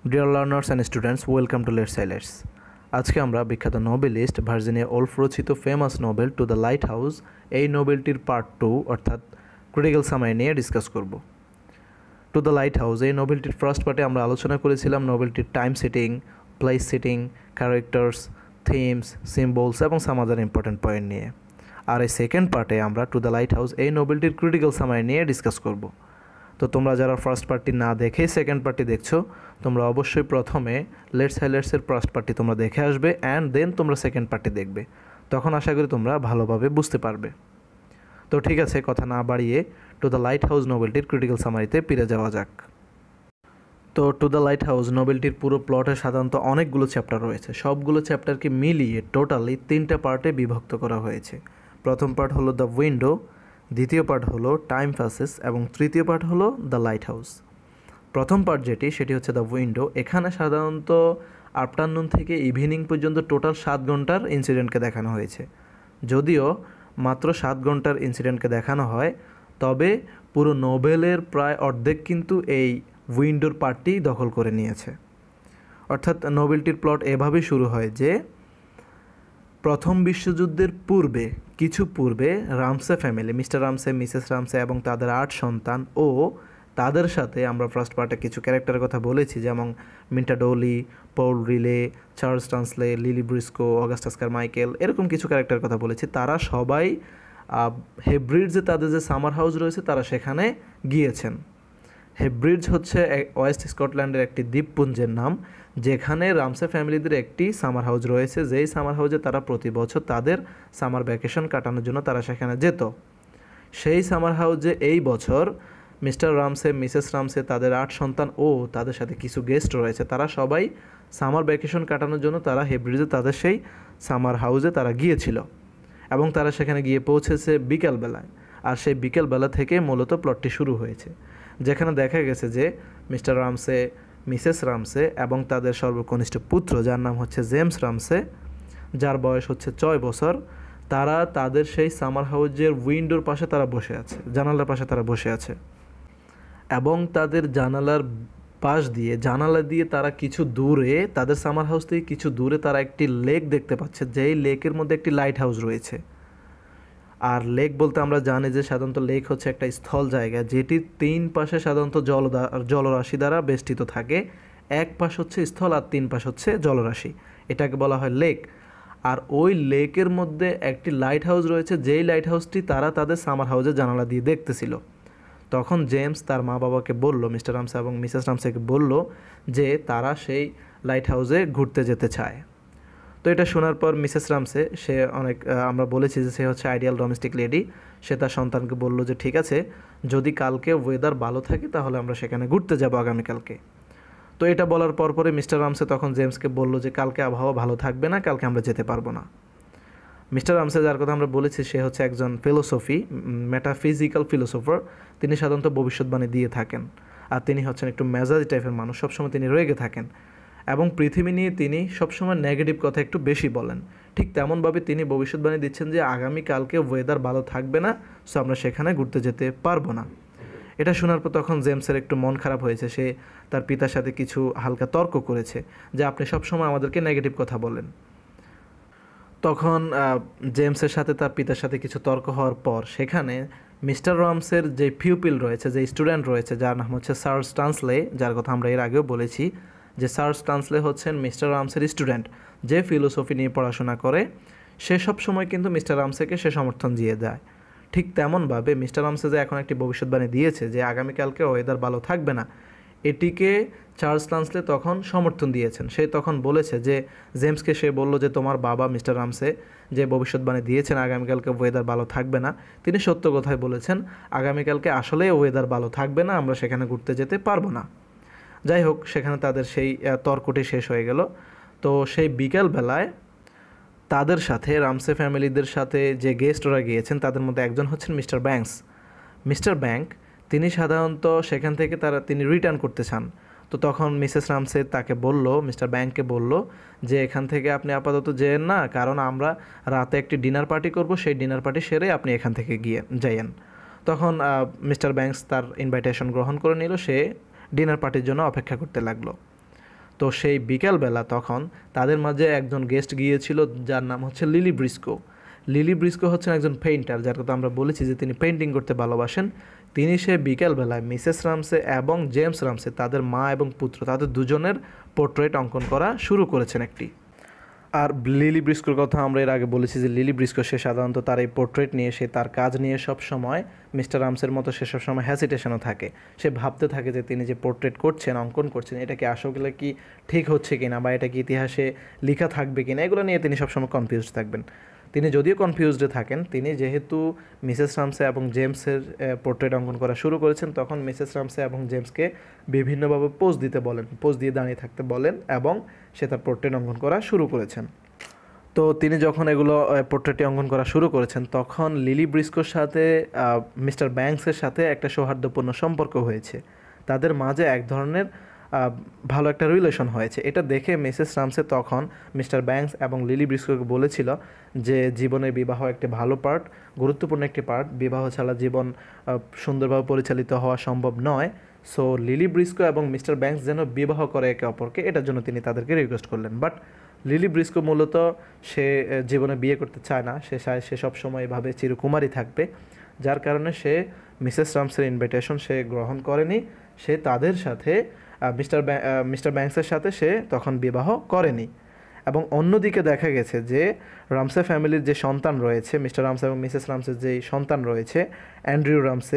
Deer learners and students, welcome to let's সাইলেটস। আজকে আমরা বিখ্যাত নোবেলিস্ট ভার্জিনিয়া ওলফ রচিত famous novel to the lighthouse এই নোবেলটির পার্ট 2 অর্থাৎ ক্রিটিক্যাল সামারি নিয়ে ডিসকাস করব। টু দ্য লাইট হাউস এই নোবেলটির ফার্স্ট পার্টে আমরা আলোচনা করেছিলাম নোবেলটির time setting, place setting, characters, themes, symbols এবং সাম আদার ইম্পর্টেন্ট পয়েন্ট নিয়ে। আর এই সেকেন্ড পার্টে আমরা টু দ্য লাইট হাউস এই নোবেলটির ক্রিটিক্যাল সামারি নিয়ে ডিসকাস করব। তো তোমরা যারা ফার্স্ট পার্টটি না দেখেই সেকেন্ড পার্টটি দেখছো, তোমরা অবশ্যই প্রথমে লেটস হাইলাইটসের ফার্স্ট পার্টটি তোমরা দেখে আসবে অ্যান্ড দেন তোমরা সেকেন্ড পার্টটি দেখবে। তখন আশা করি তোমরা ভালোভাবে বুঝতে পারবে। তো ঠিক আছে, কথা না বাড়িয়ে টু দ্য লাইট হাউস নোবেলটির ক্রিটিক্যাল সামারিতে ফিরে যাওয়া যাক। তো টু দ্য লাইট হাউস নোবেলটির পুরো প্লটে সাধারণত অনেকগুলো চ্যাপ্টার রয়েছে। সবগুলো চ্যাপ্টারকে মিলিয়ে টোটালি 3টা পার্টে বিভক্ত করা হয়েছে। প্রথম পার্ট হলো দ্য উইন্ডো, দ্বিতীয় পার্ট হলো টাইম প্যাসেজ এবং তৃতীয় পার্ট হলো দ্য লাইট হাউস। প্রথম পার্ট সেটি হচ্ছে দ্য উইন্ডো। এখানে সাধারণত আফটারনুন থেকে ইভিনিং পর্যন্ত টোটাল 7 ঘন্টার ইনসিডেন্টকে দেখানো হয়েছে। যদিও মাত্র 7 ঘন্টার ইনসিডেন্টকে দেখানো হয়, তবে পুরো নোবেলের প্রায় অর্ধেক কিন্তু এই উইন্ডোর পার্টটি দখল করে নিয়েছে। অর্থাৎ নোবেলটির প্লট এভাবেই শুরু হয় যে প্রথম বিশ্বযুদ্ধের কিছু পূর্বে Ramsay family, Mr Ramsay, Mrs Ramsay এবং তাদের 8 সন্তান ও তাদের সাথে আমরা ফার্স্ট পার্টে কিছু ক্যারেক্টারের কথা বলেছি, যেমন Minta Doyle, Paul Rayley, Charles Tansley, Lily Briscoe, Augustus Carmichael, এরকম কিছু ক্যারেক্টারের কথা বলেছি। তারা সবাই হেব্রিডসে তাদের যে সামার হাউস রয়েছে তারা সেখানে গিয়েছেন। হেব্রিডস হচ্ছে ওয়েস্ট স্কটল্যান্ডের একটি দ্বীপপুঞ্জের নাম, যেখানে রামসে ফ্যামিলিদের একটি সামার হাউস রয়েছে, যেই সামার হাউসে তারা প্রতি বছর তাদের সামার ভ্যাকেশন কাটানোর জন্য তারা সেখানে যেত। সেই সামার হাউসে এই বছর মিস্টার রামসে, মিসেস রামসে, তাদের 8 সন্তান ও তাদের সাথে কিছু গেস্ট রয়েছে, তারা সবাই সামার ভ্যাকেশন কাটানোর জন্য তারা হেব্রিডসে তাদের সেই সামার হাউসে তারা গিয়েছিল এবং তারা সেখানে গিয়ে পৌঁছেছে বিকেলবেলায়। আর সেই বিকেলবেলা থেকে মূলত প্লটটি শুরু হয়েছে, যেখানে দেখা গেছে যে মিস্টার রামসে, মিসেস রামসে এবং তাদের সর্বকনিষ্ঠ পুত্র, যার নাম হচ্ছে জেমস রামসে, যার বয়স হচ্ছে 6 বছর, তারা তাদের সেই সামার হাউসের উইন্ডোর পাশে তারা বসে আছে, জানালার পাশে তারা বসে আছে এবং তাদের জানালা দিয়ে তারা কিছু দূরে, তাদের সামার হাউস থেকে কিছু দূরে তারা একটি লেক দেখতে পাচ্ছে, যেই লেকের মধ্যে একটি লাইট হাউস রয়েছে। আর লেক বলতে আমরা জানি যে সাধারণত লেক হচ্ছে একটা স্থল জায়গা, যেটি 3 পাশে সাধারণত জলরাশি দ্বারা বেষ্টিত থাকে। এক পাশ হচ্ছে স্থল আর 3 পাশ হচ্ছে জলরাশি, এটাকে বলা হয় লেক। আর ওই লেকের মধ্যে একটি লাইট হাউস রয়েছে, যেই লাইট হাউসটি তারা তাদের সামার হাউসের জানালা দিয়ে দেখতেছিল। তখন জেমস তার মা বাবাকে বলল, মিস্টার রামসে এবং মিসেস রামসেকে বলল যে তারা সেই লাইট হাউসে ঘুরতে যেতে চায়। তো এটা শোনার পর মিসেস রামসে, সে অনেক, আমরা বলেছি যে সে হচ্ছে আইডিয়াল ডোমেস্টিক লেডি, সে তার সন্তানকে বলল যে ঠিক আছে, যদি কালকে ওয়েদার ভালো থাকে তাহলে আমরা সেখানে ঘুরতে যাব আগামীকালকে। তো এটা বলার পরে মিস্টার রামসে তখন জেমসকে বলল যে কালকে আবহাওয়া ভালো থাকবে না, কালকে আমরা যেতে পারবো না। মিস্টার রামসে, যার কথা আমরা বলেছি, সে হচ্ছে একজন মেটাফিজিক্যাল ফিলোসোফার। তিনি সাধারণত ভবিষ্যৎবাণী দিয়ে থাকেন, আর তিনি হচ্ছেন একটু মেজাজি টাইপের মানুষ, সবসময় তিনি রেগে থাকেন এবং পৃথিবী নিয়ে তিনি সবসময় নেগেটিভ কথা একটু বেশি বলেন। ঠিক তেমনভাবে তিনি ভবিষ্যৎবাণী দিচ্ছেন যে আগামীকালকে ওয়েদার ভালো থাকবে না, সো আমরা সেখানে ঘুরতে যেতে পারবো না। এটা শোনার পর তখন জেমসের একটু মন খারাপ হয়েছে। সে তার পিতার সাথে কিছু হালকা তর্ক করেছে যে আপনি সবসময় আমাদেরকে নেগেটিভ কথা বলেন। তখন জেমসের সাথে তার পিতার সাথে কিছু তর্ক হওয়ার পর সেখানে মিস্টার রামসের যে পিউপিল রয়েছে, যে স্টুডেন্ট রয়েছে, যার নাম হচ্ছে চার্লস টান্সলে, যার কথা আমরা এর আগেও বলেছি যে চার্লস টান্সলে হচ্ছেন মিস্টার রামসের স্টুডেন্ট, যে ফিলোসফি নিয়ে পড়াশোনা করে। সে সব সময় কিন্তু মিস্টার রামসেকে সে সমর্থন দিয়ে দেয়। ঠিক তেমনভাবে মিস্টার রামসে যে এখন একটি ভবিষ্যৎবাণী দিয়েছে যে আগামীকালকে ওয়েদার ভালো থাকবে না, এটিকে চার্লস টান্সলে তখন সমর্থন দিয়েছেন। সে তখন বলেছে যে জেমসকে, সে বলল যে তোমার বাবা মিস্টার রামসে যে ভবিষ্যৎবাণী দিয়েছেন আগামীকালকে ওয়েদার ভালো থাকবে না, তিনি সত্য কথাই বলেছেন। আগামীকালকে আসলে ওয়েদার ভালো থাকবে না, আমরা সেখানে ঘুরতে যেতে পারবো না। যাই হোক, সেখানে তাদের সেই তর্কটি শেষ হয়ে গেল। তো সেই বিকেলবেলায় তাদের সাথে, রামসে ফ্যামিলিদের সাথে যে গেস্টরা গিয়েছেন তাদের মধ্যে একজন হচ্ছেন মিস্টার ব্যাংক। তিনি সাধারণত সেখান থেকে তিনি রিটার্ন করতে চান। তো তখন মিসেস রামসে তাকে বলল, মিস্টার ব্যাংককে বলল যে এখান থেকে আপনি আপাতত যেয়েন না, কারণ আমরা রাতে একটি ডিনার পার্টি করব, সেই ডিনার পার্টি সেরে আপনি এখান থেকে যাইয়েন। তখন মিস্টার ব্যাংকস তার ইনভাইটেশন গ্রহণ করে নিল, সে ডিনার পার্টির জন্য অপেক্ষা করতে লাগলো। তো সেই বিকালবেলা তখন তাদের মাঝে একজন গেস্ট গিয়েছিল যার নাম হচ্ছে লিলি ব্রিস্কো। লিলি ব্রিস্কো হচ্ছেন একজন পেইন্টার, যার কথা আমরা বলেছি যে তিনি পেইন্টিং করতে ভালোবাসেন। তিনি সে বিকালবেলায় মিসেস রামসে এবং জেমস রামসে, তাদের মা এবং পুত্র, তাদের দুজনের পোর্ট্রেট অঙ্কন করা শুরু করেছেন একটি। আর লিলি ব্রিস্কোর কথা আমরা এর আগে বলেছি যে লিলি ব্রিস্কো সে সাধারণত তার এই পোর্ট্রেট নিয়ে, সে তার কাজ নিয়ে সব সময় মিস্টার রামসের মতো সে সবসময় হ্যাসিটেশনও থাকে। সে ভাবতে থাকে যে তিনি যে পোর্ট্রেট করছেন, অঙ্কন করছেন, এটা কি আসলে কি ঠিক হচ্ছে কিনা, বা এটা কি ইতিহাসে লেখা থাকবে কিনা, এগুলো নিয়ে তিনি সবসময় কনফিউজ থাকবেন। তিনি যদিও কনফিউজডে থাকেন, তিনি যেহেতু মিসেস রামসে এবং জেমসের পোর্ট্রেট অঙ্কন করা শুরু করেছেন, তখন মিসেস রামসে এবং জেমসকে বিভিন্নভাবে পোজ দিতে বলেন, পোজ দিয়ে দাঁড়িয়ে থাকতে বলেন, এবং সে তার পোর্ট্রেট অঙ্কন করা শুরু করেছেন। তো তিনি যখন এগুলো পোর্ট্রেটটি অঙ্কন করা শুরু করেছেন, তখন লিলি ব্রিস্কোর সাথে মিস্টার ব্যাংকসের সাথে একটা সৌহার্দ্যপূর্ণ সম্পর্ক হয়েছে। তাদের মাঝে এক ধরনের ভালো একটা রিলেশন হয়েছে। এটা দেখে মিসেস রামসে তখন মিস্টার ব্যাংকস এবং লিলি ব্রিস্কোকে বলেছিল যে জীবনের বিবাহ একটি ভালো পার্ট, গুরুত্বপূর্ণ একটি পার্ট। বিবাহ ছাড়া জীবন সুন্দরভাবে পরিচালিত হওয়া সম্ভব নয়। সো লিলি ব্রিস্কো এবং মিস্টার ব্যাংকস যেন বিবাহ করে একে অপরকে, এটার জন্য তিনি তাদেরকে রিকোয়েস্ট করলেন। বাট লিলি ব্রিস্কো মূলত সে জীবনে বিয়ে করতে চায় না, সে সবসময় এভাবে চিরকুমারী থাকবে, যার কারণে সে মিসেস রামসের ইনভিটেশন সে গ্রহণ করেনি। সে তাদের সাথে মিস্টার ব্যাংকসের সাথে সে তখন বিবাহ করেনি। এবং অন্যদিকে দেখা গেছে যে রামসে ফ্যামিলির যে সন্তান রয়েছে, মিস্টার রামসে এবং মিসেস রামসের যেই সন্তান রয়েছে, Andrew Ramsay,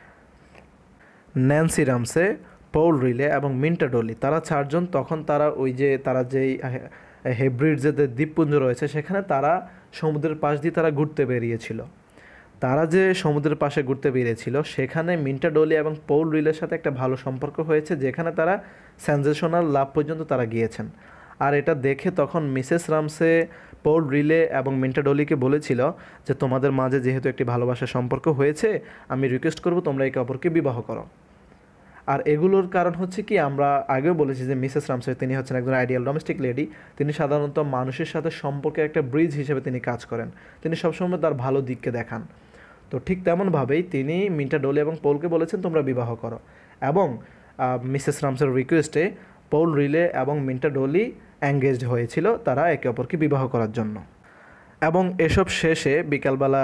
Nancy Ramsay, Paul Rayley এবং মিন্টা ডলি, তারা চারজন তখন তারা ওই যে তারা যেই হেব্রিড যে দ্বীপপুঞ্জ রয়েছে সেখানে তারা সমুদ্রের পাশ দিয়ে তারা ঘুরতে বেরিয়েছিল। তারা যে সমুদ্রের পাশে ঘুরতে বেরিয়েছিল সেখানে মিন্টা ডলি এবং পৌল রিলের সাথে একটা ভালো সম্পর্ক হয়েছে, যেখানে তারা সেন্সেশনাল লাভ পর্যন্ত তারা গিয়েছেন। আর এটা দেখে তখন মিসেস রামসে পৌল রিলে এবং মিন্টা ডলিকে বলেছিল যে তোমাদের মাঝে যেহেতু একটি ভালোবাসার সম্পর্ক হয়েছে, আমি রিকোয়েস্ট করব তোমরা একে অপরকে বিবাহ করো। আর এগুলোর কারণ হচ্ছে কি, আমরা আগেও বলেছি যে মিসেস রামসে তিনি হচ্ছেন একজন আইডিয়াল ডোমেস্টিক লেডি। তিনি সাধারণত মানুষের সাথে সম্পর্কের একটা ব্রিজ হিসেবে তিনি কাজ করেন, তিনি সবসময় তার ভালো দিককে দেখান। তো ঠিক তেমনভাবেই তিনি মিন্টা ডলি এবং পৌলকে বলেছেন তোমরা বিবাহ করো, এবং মিসেস রামসের রিকোয়েস্টে পৌল রিলে এবং মিন্টা ডলি এঙ্গেজড হয়েছিল তারা একে অপরকে বিবাহ করার জন্য। এবং এসব শেষে বিকালবেলা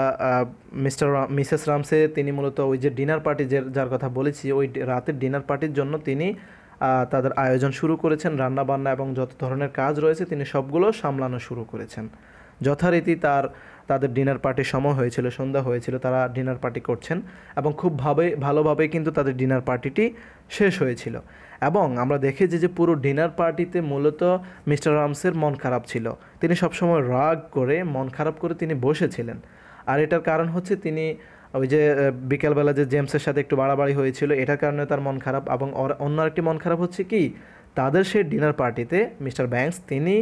মিসেস রামসে তিনি মূলত ওই যে ডিনার পার্টি যার কথা বলেছি, ওই রাতের ডিনার পার্টির জন্য তিনি তাদের আয়োজন শুরু করেছেন। রান্নাবান্না এবং যত ধরনের কাজ রয়েছে তিনি সবগুলো সামলানো শুরু করেছেন। যথারীতি তাদের ডিনার পার্টির সময় হয়েছিল, সন্ধ্যা হয়েছিল, তারা ডিনার পার্টি করছেন এবং খুব ভালোভাবে কিন্তু তাদের ডিনার পার্টিটি শেষ হয়েছিল। এবং আমরা দেখেছি যে পুরো ডিনার পার্টিতে মূলত মিস্টার রামসের মন খারাপ ছিল। তিনি সবসময় রাগ করে, মন খারাপ করে তিনি বসেছিলেন। আর এটার কারণ হচ্ছে তিনি ওই যে বিকেলবেলা যে জেমসের সাথে একটু বাড়াবাড়ি হয়েছিল, এটার কারণে তার মন খারাপ। এবং অন্য একটি মন খারাপ হচ্ছে কি, তাদের সেই ডিনার পার্টিতে মিস্টার ব্যাংকস তিনি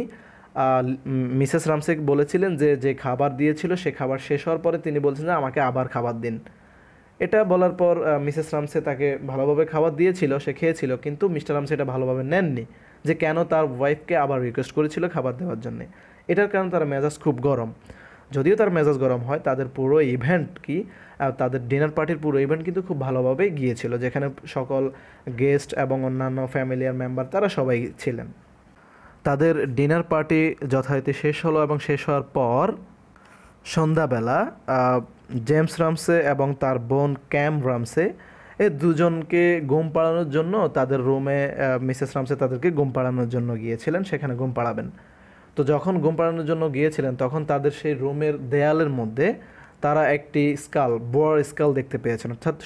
মিসেস রামসে বলেছিলেন যে খাবার দিয়েছিল সে খাবার শেষ হওয়ার পরে তিনি বলছেন যে আমাকে আবার খাবার দিন। এটা বলার পর মিসেস রামসে তাকে ভালোভাবে খাবার দিয়েছিল, সে খেয়েছিল, কিন্তু মিস্টার রামসে এটা ভালোভাবে নেননি যে কেন তার ওয়াইফকে আবার রিকোয়েস্ট করেছিল খাবার দেওয়ার জন্যে। এটার কারণে তার মেজাজ খুব গরম। যদিও তার মেজাজ গরম হয়, তাদের পুরো ইভেন্ট তাদের ডিনার পার্টির পুরো ইভেন্ট কিন্তু খুব ভালোভাবেই গিয়েছিল, যেখানে সকল গেস্ট এবং অন্যান্য ফ্যামিলিয়ার মেম্বার তারা সবাই ছিলেন। তাদের ডিনার পার্টি যথারীতি শেষ হলো এবং শেষ হওয়ার পর সন্ধ্যাবেলা জেমস রামসে এবং তার বোন ক্যাম রামসে এই দুজনকে ঘুম পাড়ানোর জন্য তাদের রুমে মিসেস রামসে তাদেরকে ঘুম পাড়ানোর জন্য গিয়েছিলেন, সেখানে ঘুম পাড়াবেন। তো যখন ঘুম পাড়ানোর জন্য গিয়েছিলেন তখন তাদের সেই রুমের দেয়ালের মধ্যে তারা একটি বড় স্কাল দেখতে পেয়েছেন, অর্থাৎ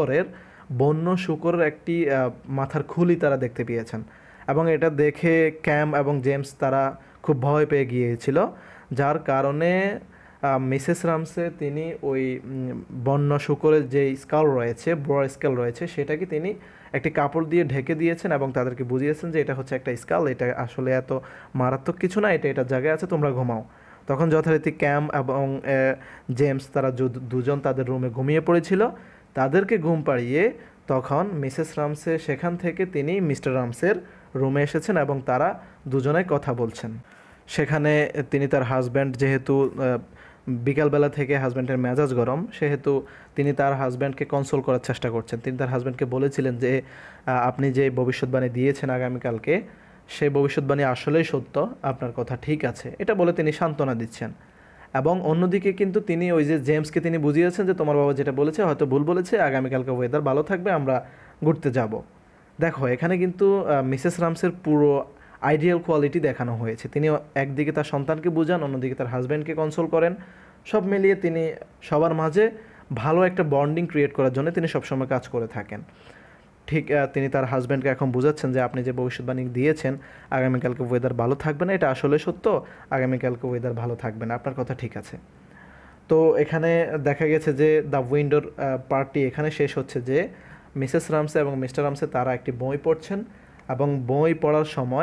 বন্য শুকরের একটি মাথার খুলি তারা দেখতে পেয়েছেন। এবং এটা দেখে ক্যাম এবং জেমস তারা খুব ভয় পেয়ে গিয়েছিল, যার কারণে মিসেস রামসে তিনি ওই বন্য শুকরের যে বড় স্কেল রয়েছে সেটাকে তিনি একটি কাপড় দিয়ে ঢেকে দিয়েছেন এবং তাদেরকে বুঝিয়েছেন যে এটা হচ্ছে একটা স্কাল, এটা আসলে এত মারাত্মক কিছু না, এটা জায়গায় আছে, তোমরা ঘুমাও। তখন যথারীতি ক্যাম এবং জেমস তারা দুজন তাদের রুমে ঘুমিয়ে পড়েছিল। তাদেরকে ঘুম পাড়িয়ে তখন মিসেস রামসে সেখান থেকে তিনি মিস্টার রামসের রুমে এসেছেন এবং তারা দুজনে কথা বলছেন। সেখানে তিনি তার হাজব্যান্ড, যেহেতু বিকালবেলা থেকে হাজব্যান্ডের মেজাজ গরম, সেহেতু তিনি তার হাজব্যান্ডকে কনসোল করার চেষ্টা করছেন। তিনি তার হাজব্যান্ডকে বলেছিলেন যে আপনি যে ভবিষ্যৎবাণী দিয়েছেন আগামীকালকে, সেই ভবিষ্যৎবাণী আসলেই সত্য, আপনার কথা ঠিক আছে, এটা বলে তিনি সান্ত্বনা দিচ্ছেন। এবং অন্যদিকে কিন্তু তিনি ওই যে জেমসকে তিনি বুঝিয়েছেন যে তোমার বাবা যেটা বলেছে হয়তো ভুল বলেছে, আগামীকালকে ওয়েদার ভালো থাকবে, আমরা ঘুরতে যাব। দেখো এখানে কিন্তু মিসেস রামসের পুরো আইডিয়াল কোয়ালিটি দেখানো হয়েছে। তিনি একদিকে তার সন্তানকে বুঝান, অন্যদিকে তার হাজব্যান্ডকে কনসোল করেন। সব মিলিয়ে তিনি সবার মাঝে ভালো একটা বন্ডিং ক্রিয়েট করার জন্য তিনি সবসময় কাজ করে থাকেন। ঠিক তিনি তার হাজব্যান্ডকে এখন বোঝাচ্ছেন যে আপনি যে ভবিষ্যৎবাণী দিয়েছেন আগামীকালকে ওয়েদার ভালো থাকবে না, এটা আসলে সত্য, আগামীকালকে ওয়েদার ভালো থাকবে না, আপনার কথা ঠিক আছে। তো এখানে দেখা গেছে যে দ্য উইন্ডোর পার্টি এখানে শেষ হচ্ছে যে মিসেস রামসে এবং মিস্টার রামসে তারা একটি বই পড়ছেন এবং বই পড়ার সময়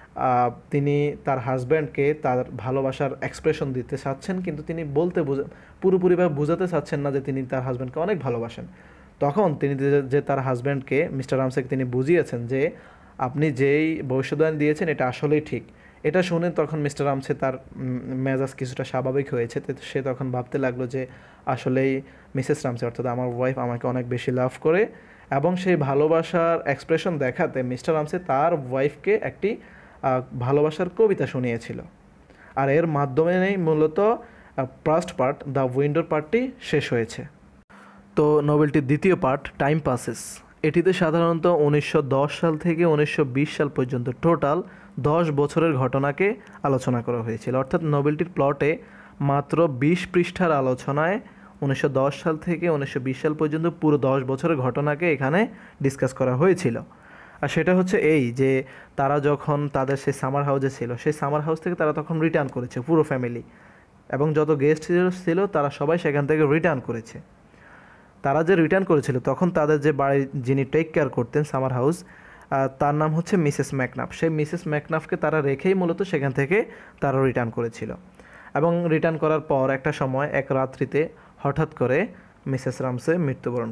তিনি তার হাজব্যান্ডকে তার ভালোবাসার এক্সপ্রেশন দিতে চাচ্ছেন, কিন্তু তিনি পুরোপুরিভাবে বোঝাতে চাচ্ছেন না যে তিনি তার হাজব্যান্ডকে অনেক ভালোবাসেন। তখন তিনি যে তার হাজব্যান্ডকে মিস্টার রামসেকে তিনি বুঝিয়েছেন যে আপনি যেই ভবিষ্যৎবাণী দিয়েছেন এটা আসলেই ঠিক। এটা শুনে তখন মিস্টার রামসে তার মেজাজ কিছুটা স্বাভাবিক হয়েছে। সে তখন ভাবতে লাগলো যে আসলেই মিসেস রামসে অর্থাৎ আমার ওয়াইফ আমাকে অনেক বেশি লাভ করে, এবং সেই ভালোবাসার এক্সপ্রেশন দেখাতে মিস্টার রামসে তার ওয়াইফকে একটি ভালোবাসার কবিতা শুনিয়েছিল। আর এর মাধ্যমে মূলত ফার্স্ট পার্ট দ্য উইন্ডোর পার্টটি শেষ হয়েছে। তো নোবেলটির দ্বিতীয় পার্ট টাইম পাসেস, এটিতে সাধারণত 1910 সাল থেকে 1920 সাল পর্যন্ত টোটাল 10 বছরের ঘটনাকে আলোচনা করা হয়েছিল। অর্থাৎ নোবেলটির প্লটে মাত্র 20 পৃষ্ঠার আলোচনায় 1910 সাল থেকে 1920 সাল পর্যন্ত পুরো 10 বছরের ঘটনাকে এখানে ডিসকাস করা হয়েছিল। আর সেটা হচ্ছে এই যে তারা যখন তাদের সেই সামার হাউসে ছিল, সেই সামার হাউস থেকে তারা তখন রিটার্ন করেছে পুরো ফ্যামিলি, এবং যত গেস্ট ছিল তারা সবাই সেখান থেকে রিটার্ন করেছে। তারা যে রিটার্ন করেছিল তখন তাদের যে বাড়ি যিনি টেক কেয়ার করতেন সামার হাউস, তার নাম হচ্ছে মিসেস ম্যাকনাফ। সেই মিসেস ম্যাকনাফকে তারা রেখেই মূলত সেখান থেকে তারা রিটার্ন করেছিল। এবং রিটার্ন করার পর একটা সময় এক রাত্রিতে হঠাৎ করে মিসেস রামসে মৃত্যুবরণ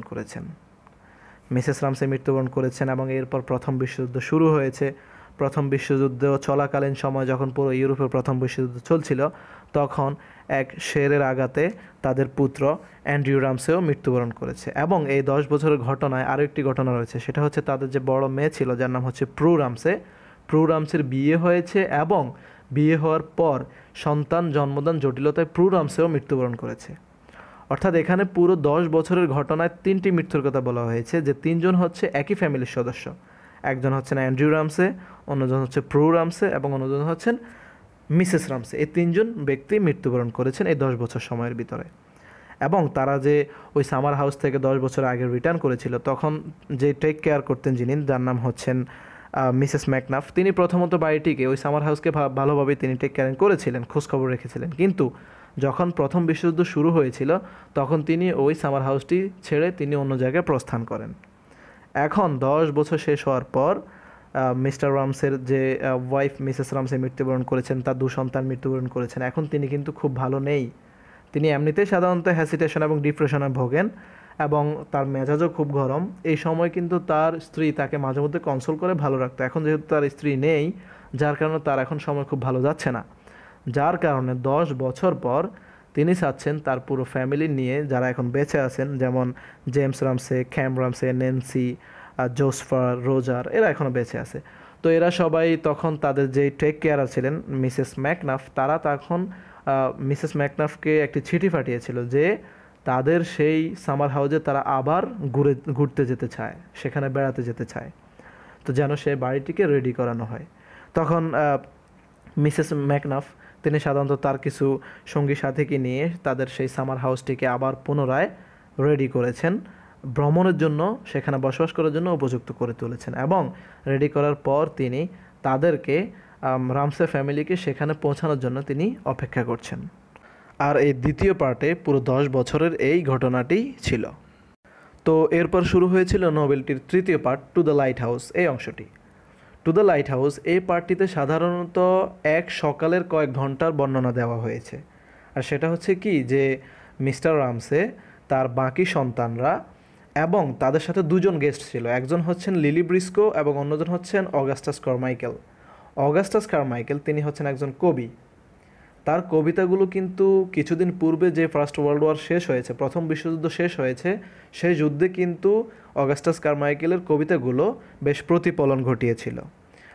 করেছেন এবং এরপর প্রথম বিশ্বযুদ্ধ শুরু হয়েছে। প্রথম বিশ্বযুদ্ধ চলাকালীন সময় যখন পুরো ইউরোপের প্রথম বিশ্বযুদ্ধ চলছিল, তখন এক শেরের আঘাতে তাদের পুত্র অ্যান্ড্রিউ রামসেও মৃত্যুবরণ করেছে। এবং এই 10 বছরের ঘটনায় আরও একটি ঘটনা রয়েছে, সেটা হচ্ছে তাদের যে বড় মেয়ে ছিল যার নাম হচ্ছে প্রু রামসের বিয়ে হয়েছে, এবং বিয়ে হওয়ার পর সন্তান জন্মদান জটিলতায় প্রু রামসেও মৃত্যুবরণ করেছে। অর্থাৎ এখানে পুরো 10 বছরের ঘটনায় 3টি মৃত্যুর কথা বলা হয়েছে, যে 3জন হচ্ছে একই ফ্যামিলির সদস্য। একজন হচ্ছেন অ্যান্ড্রিউ রামসে, অন্যজন হচ্ছে প্রু রামসে এবং অন্যজন হচ্ছেন মিসেস রামসে। এই 3জন ব্যক্তি মৃত্যুবরণ করেছেন এই 10 বছর সময়ের ভিতরে। এবং তারা যে ওই সামার হাউস থেকে 10 বছর আগে রিটার্ন করেছিল, তখন যে টেক কেয়ার করতেন যিনি, যার নাম হচ্ছেন মিসেস ম্যাকনাফ, তিনি প্রথমত বাড়িটিকে ওই সামার হাউসকে ভালোভাবে তিনি টেক কেয়ারিং করেছিলেন, খোঁজখবর রেখেছিলেন। কিন্তু যখন প্রথম বিশ্বযুদ্ধ শুরু হয়েছিল তখন তিনি ওই সামার হাউসটি ছেড়ে তিনি অন্য জায়গায় প্রস্থান করেন। এখন 10 বছর শেষ হওয়ার পর মিস্টার রামসের যে ওয়াইফ মিসেস রামসে মৃত্যুবরণ করেছেন, তার 2 সন্তান মৃত্যুবরণ করেছেন। এখন তিনি কিন্তু খুব ভালো নেই। তিনি এমনিতেই সাধারণত হ্যাসিটেশন এবং ডিপ্রেশনে ভোগেন এবং তার মেজাজও খুব গরম। এই সময় কিন্তু তার স্ত্রী তাকে মাঝে মধ্যে কনসোল করে ভালো রাখতো। এখন যেহেতু তার স্ত্রী নেই, যার কারণে তার এখন সময় খুব ভালো যাচ্ছে না। যার কারণে 10 বছর পর তিনি চাচ্ছেন তার পুরো ফ্যামিলি নিয়ে, যারা এখন বেঁচে আছেন, যেমন জেমস রামসে, ক্যাম রামসে, ন্যান্সি, জোসফার, রোজার, এরা এখনও বেঁচে আছে। তো এরা সবাই তখন তাদের যে টেক কেয়ারার ছিলেন মিসেস ম্যাকনাফ, তারা তখন মিসেস ম্যাকনাফকে একটি চিঠি পাঠিয়েছিল যে তাদের সেই সামার হাউসে তারা আবার ঘুরতে যেতে চায়, সেখানে বেড়াতে যেতে চায়, তো যেন সেই বাড়িটিকে রেডি করানো হয়। তখন মিসেস ম্যাকনাফ তিনি সাধারণত তার কিছু সঙ্গী সাথীকে নিয়ে তাদের সেই সামার হাউসটিকে আবার পুনরায় রেডি করেছেন, ভ্রমণের জন্য, সেখানে বসবাস করার জন্য উপযুক্ত করে তুলেছেন। এবং রেডি করার পর তিনি তাদেরকে রামসে ফ্যামিলিকে সেখানে পৌঁছানোর জন্য তিনি অপেক্ষা করছেন। আর এই দ্বিতীয় পার্টে পুরো 10 বছরের এই ঘটনাটি ছিল। তো এরপর শুরু হয়েছিল নোবেলটির তৃতীয় part to the lighthouse, এই অংশটি। টু দ্য লাইট হাউস এই পার্টটিতে সাধারণত এক সকালের কয়েক ঘন্টার বর্ণনা দেওয়া হয়েছে। আর সেটা হচ্ছে কি যে মিস্টার রামসে, তার বাকি সন্তানরা এবং তাদের সাথে 2জন গেস্ট ছিল। একজন হচ্ছেন লিলি ব্রিস্কো এবং অন্যজন হচ্ছেন অগাস্টাস কারমাইকেল। তিনি হচ্ছেন একজন কবি। তার কবিতাগুলো কিন্তু কিছুদিন পূর্বে যে ফার্স্ট ওয়ার্ল্ড ওয়ার শেষ হয়েছে, প্রথম বিশ্বযুদ্ধ শেষ হয়েছে, সেই যুদ্ধে কিন্তু অগাস্টাস কারমাইকেলের কবিতাগুলো বেশ প্রতিফলন ঘটিয়েছিল।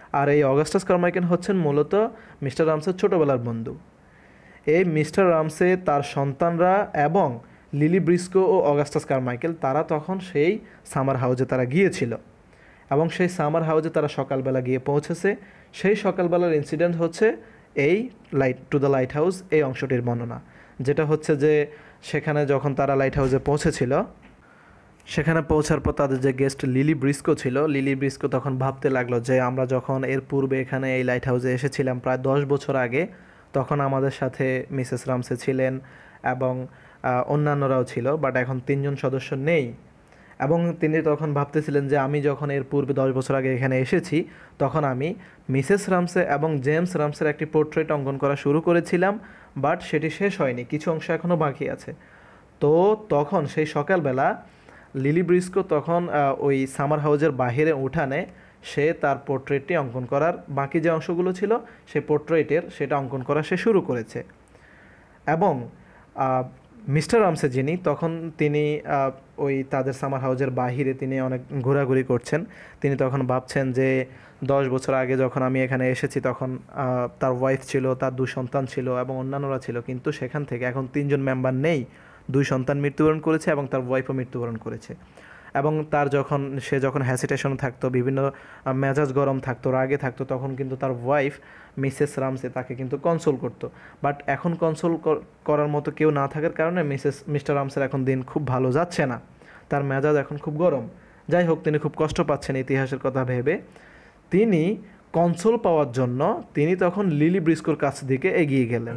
আর এই অগাস্টাস কারমাইকেল হচ্ছেন মূলত মিস্টার রামসের ছোটোবেলার বন্ধু। এই মিস্টার রামসে, তার সন্তানরা এবং লিলি ব্রিস্কো ও অগাস্টাস কারমাইকেল তারা তখন সেই সামার হাউসে তারা গিয়েছিল এবং সেই সামার হাউসে তারা সকালবেলা গিয়ে পৌঁছেছে। সেই সকালবেলার ইনসিডেন্ট হচ্ছে এই টু দ্য লাইট হাউস এই অংশটির বর্ণনা, যেটা হচ্ছে যে সেখানে যখন তারা লাইট হাউসে পৌঁছেছিল, সেখানে পৌঁছার পর তাদের যে গেস্ট লিলি ব্রিস্কো ছিল, লিলি ব্রিস্কো তখন ভাবতে লাগলো যে আমরা যখন এর পূর্বে এখানে এই লাইট হাউসে এসেছিলাম প্রায় 10 বছর আগে, তখন আমাদের সাথে মিসেস রামসে ছিলেন এবং অন্যান্যরাও ছিল, বাট এখন 3 জন সদস্য নেই। এবং তিনি তখন ভাবতেছিলেন যে আমি যখন এর পূর্বে 10 বছর আগে এখানে এসেছি, তখন আমি মিসেস রামসে এবং জেমস রামসের একটি পোর্ট্রেট অঙ্কন করা শুরু করেছিলাম, বাট সেটি শেষ হয়নি, কিছু অংশ এখনও বাকি আছে। তো তখন সেই সকালবেলা লিলি ব্রিস্কো তখন ওই সামার হাউসের বাহিরে উঠানে সে তার পোর্ট্রেটটি অঙ্কন করার বাকি যে অংশগুলো ছিল সেই পোর্ট্রেটের সেটা অঙ্কন করা সে শুরু করেছে। এবং মিস্টার রামসে যিনি তখন তিনি ওই তাদের সামার হাউসের বাহিরে তিনি অনেক ঘোরাঘুরি করছেন। তিনি তখন ভাবছেন যে 10 বছর আগে যখন আমি এখানে এসেছি তখন তার ওয়াইফ ছিল, তার 2 সন্তান ছিল এবং অন্যান্যরা ছিল, কিন্তু সেখান থেকে এখন 3 জন মেম্বার নেই। 2 সন্তান মৃত্যুবরণ করেছে এবং তার ওয়াইফও মৃত্যুবরণ করেছে। এবং তার সে যখন হ্যাসিটেশন থাকতো, বিভিন্ন মেজাজ গরম থাকতো, রাগে থাকতো, তখন কিন্তু তার ওয়াইফ মিসেস রামসে তাকে কিন্তু কনসোল করতো। বাট এখন কনসোল করার মতো কেউ না থাকার কারণে মিস্টার রামসের এখন দিন খুব ভালো যাচ্ছে না, তার মেজাজ এখন খুব গরম। যাই হোক, তিনি খুব কষ্ট পাচ্ছেন ইতিহাসের কথা ভেবে। তিনি কনসোল পাওয়ার জন্য তিনি তখন লিলি ব্রিস্কোর কাছ দিকে এগিয়ে গেলেন।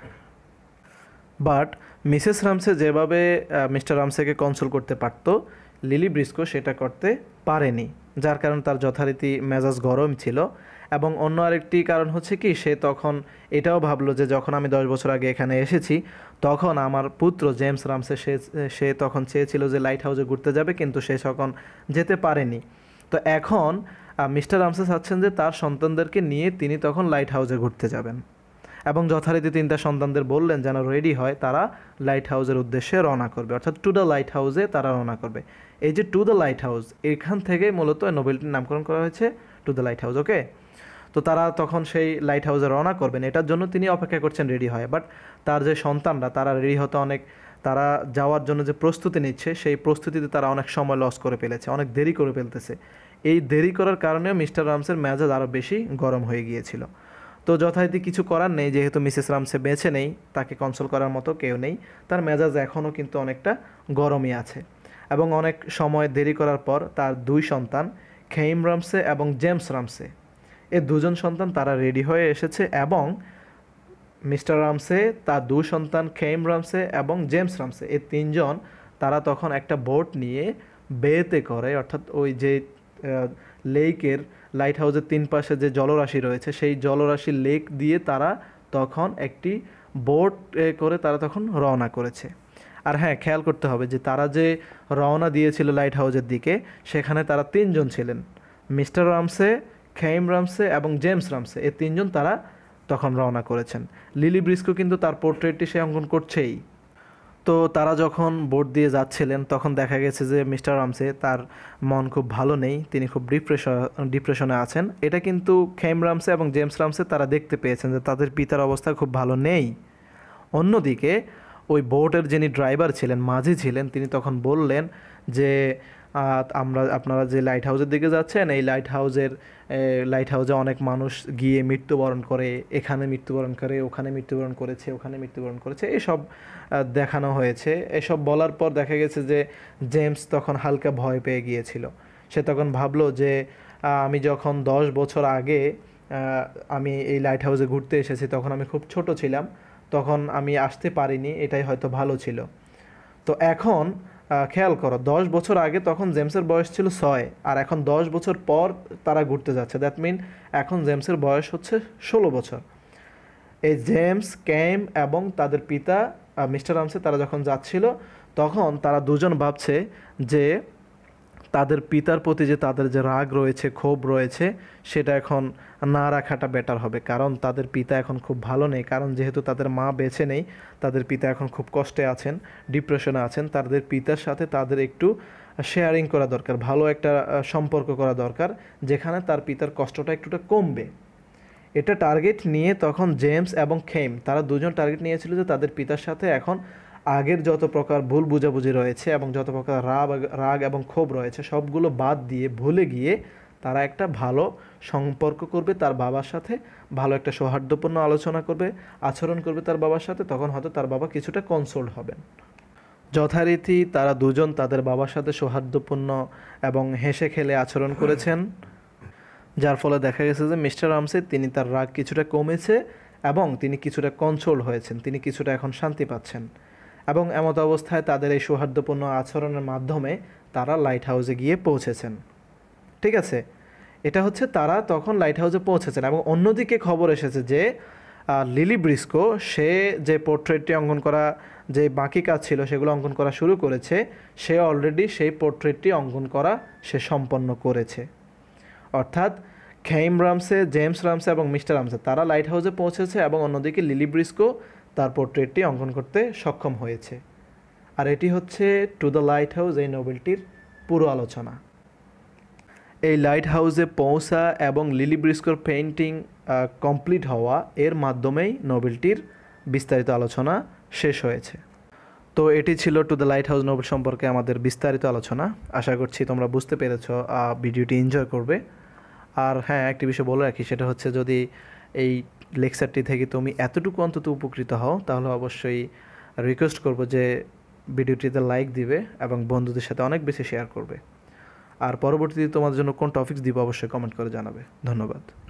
বাট মিসেস রামসে যেভাবে মিস্টার রামসেকে কনসোল করতে পারতো, লিলি ব্রিস্কো সেটা করতে পারেনি, যার কারণে তার যথারীতি মেজাজ গরম ছিল। এবং অন্য আরেকটি কারণ হচ্ছে কি, সে তখন এটাও ভাবলো যে যখন আমি 10 বছর আগে এখানে এসেছি তখন আমার পুত্র জেমস রামসে সে তখন চেয়েছিল যে লাইট হাউসে ঘুরতে যাবে, কিন্তু সে তখন যেতে পারেনি। তো এখন মিস্টার রামসে চাচ্ছেন যে তার সন্তানদেরকে নিয়ে তিনি তখন লাইট হাউসে ঘুরতে যাবেন এবং যথারীতি 3টা সন্তানদের বললেন যেন রেডি হয়, তারা লাইট হাউসের উদ্দেশ্যে রওনা করবে, অর্থাৎ টু দ্য লাইট হাউসে তারা রওনা করবে। এই যে টু দ্য লাইট হাউস, এখান থেকে মূলত নোবেলটির নামকরণ করা হয়েছে to the lighthouse. Okay, তো তারা তখন সেই লাইট হাউসে রওনা করবেন, এটার জন্য তিনি অপেক্ষা করছেন রেডি হয়। বাট তার যে সন্তানরা তারা রেডি হতে তারা যাওয়ার জন্য যে প্রস্তুতি নিচ্ছে সেই প্রস্তুতিতে তারা অনেক সময় লস করে ফেলেছে, অনেক দেরি করে ফেলতেছে। এই দেরি করার কারণেও মিস্টার রামসের মেজাজ আরও বেশি গরম হয়ে গিয়েছিল। তো যথারীতি কিছু করার নেই, যেহেতু মিসেস রামসে বেঁচে নেই, তাকে কনসোল করার মতো কেউ নেই, তার মেজাজ এখনও কিন্তু অনেকটা গরমই আছে। এবং অনেক সময় দেরি করার পর তার 2 সন্তান খেইম রামসে এবং জেমস রামসে, এই 2 জন সন্তান তারা রেডি হয়ে এসেছে এবং মিস্টার রামসে, তার 2 সন্তান খেইম রামসে এবং জেমস রামসে, এই 3 জন তারা তখন একটা বোট নিয়ে বেতে করে, অর্থাৎ ওই যে লেকের লাইট হাউসের 3 পাশে যে জলরাশি রয়েছে সেই জলরাশি লেক দিয়ে তারা তখন একটি বোট করে তারা তখন রওনা করেছে। আর হ্যাঁ, খেয়াল করতে হবে যে তারা যে রওনা দিয়েছিল লাইট হাউসের দিকে, সেখানে তারা 3 জন ছিলেন, মিস্টার রামসে, খেইম রামসে এবং জেমস রামসে, এই 3 জন তারা তখন রওনা করেছেন। লিলি ব্রিস্কো কিন্তু তার পোর্ট্রেটটি সে অঙ্কন করছেই। তো তারা যখন বোট দিয়ে যাচ্ছিলেন তখন দেখা গেছে যে মিস্টার রামসে তার মন খুব ভালো নেই, তিনি খুব ডিপ্রেশনে আছেন। এটা কিন্তু খেইম রামসে এবং জেমস রামসে তারা দেখতে পেয়েছেন যে তাদের পিতার অবস্থা খুব ভালো নেই। অন্যদিকে ওই বোটের যিনি ড্রাইভার ছিলেন, মাঝি ছিলেন, তিনি তখন বললেন যে আপনারা যে লাইট হাউসের দিকে যাচ্ছেন, এই লাইট হাউসে অনেক মানুষ গিয়ে মৃত্যুবরণ করে, এখানে মৃত্যুবরণ করে, ওখানে মৃত্যুবরণ করেছে, ওখানে মৃত্যুবরণ করেছে, এসব দেখানো হয়েছে। এসব বলার পর দেখা গেছে যে জেমস তখন হালকা ভয় পেয়ে গিয়েছিল। সে তখন ভাবলো যে আমি যখন 10 বছর আগে আমি এই লাইট হাউসে ঘুরতে এসেছি তখন আমি খুব ছোট ছিলাম, তখন আমি আসতে পারিনি, এটাই হয়তো ভালো ছিল। তো এখন খেয়াল করো, 10 বছর আগে তখন জেমসের বয়স ছিল 6, আর এখন 10 বছর পর তারা ঘুরতে যাচ্ছে, দ্যাট মিন এখন জেমসের বয়স হচ্ছে 16 বছর। এই জেমস, ক্যাম এবং তাদের পিতা মিস্টার রামসে তারা যখন যাচ্ছিল তখন তারা 2 জন ভাবছে যে তাদের পিতার প্রতি যে তাদের যে রাগ রয়েছে, ক্ষোভ রয়েছে, সেটা এখন না রাখাটা বেটার হবে, কারণ তাদের পিতা এখন খুব ভালো নেই, কারণ যেহেতু তাদের মা বেঁচে নেই, তাদের পিতা এখন খুব কষ্টে আছেন, ডিপ্রেশনে আছেন। তাদের পিতার সাথে তাদের একটু শেয়ারিং করা দরকার, ভালো একটা সম্পর্ক করা দরকার, যেখানে তার পিতার কষ্টটা একটুটা কমবে। এটা টার্গেট নিয়ে তখন জেমস এবং খেম তারা দুজন টার্গেট নিয়েছিল যে তাদের পিতার সাথে এখন আগের যত প্রকার ভুল বুঝাবুঝি রয়েছে এবং যত প্রকার রাগ এবং ক্ষোভ রয়েছে সবগুলো বাদ দিয়ে ভুলে গিয়ে তারা একটা ভালো সম্পর্ক করবে তার বাবার সাথে, ভালো একটা সৌহার্দ্যপূর্ণ আলোচনা করবে, আচরণ করবে তার বাবার সাথে, তখন হয়তো তার বাবা কিছুটা কনসোল্ড হবেন। যথারীতি তারা দুজন তাদের বাবার সাথে সৌহার্দ্যপূর্ণ এবং হেসে খেলে আচরণ করেছেন, যার ফলে দেখা গেছে যে মিস্টার রামসে তিনি তার রাগ কিছুটা কমেছে এবং তিনি কিছুটা কন্ট্রোল হয়েছেন, তিনি কিছুটা এখন শান্তি পাচ্ছেন। এবং এমত অবস্থায় তাদের এই সৌহার্দ্যপূর্ণ আচরণের মাধ্যমে তারা লাইট হাউসে গিয়ে পৌঁছেছেন। ঠিক আছে, এটা হচ্ছে তারা তখন লাইট হাউসে পৌঁছেছেন। এবং অন্যদিকে খবর এসেছে যে লিলি ব্রিস্কো সে যে পোর্ট্রেটটি অঙ্কন করা, যে বাকি কাজ ছিল সেগুলো অঙ্কন করা শুরু করেছে, সে অলরেডি সেই পোর্ট্রেটটি অঙ্কন করা সে সম্পন্ন করেছে। অর্থাৎ খেইম রামসে, জেমস রামসে এবং মিস্টার রামসে তারা লাইট হাউসে পৌঁছেছে এবং অন্যদিকে লিলি ব্রিস্কো তার পোর্ট্রেটটি অঙ্কন করতে সক্ষম হয়েছে। আর এটি হচ্ছে টু দ্য লাইট হাউস এই নোবেলটির পুরো আলোচনা। এই লাইট হাউসে পৌঁছা এবং লিলি ব্রিস্কোর পেইন্টিং কমপ্লিট হওয়া এর মাধ্যমেই নোবেলটির বিস্তারিত আলোচনা শেষ হয়েছে। তো এটি ছিল to the lighthouse novel সম্পর্কে আমাদের বিস্তারিত আলোচনা। আশা করছি তোমরা বুঝতে পেরেছো, ভিডিওটি এনজয় করবে। আর হ্যাঁ, একটি বিষয় বলে রাখি, সেটা হচ্ছে যদি এই লেকচারটি থেকে তুমি এতটুকু অন্তত উপকৃত হও তাহলে অবশ্যই রিকোয়েস্ট করব যে ভিডিওটিতে লাইক দিবে এবং বন্ধুদের সাথে অনেক বেশি শেয়ার করবে। আর পরবর্তীতে তোমাদের জন্য কোন টপিকস দিব অবশ্যই কমেন্ট করে জানাবে। ধন্যবাদ।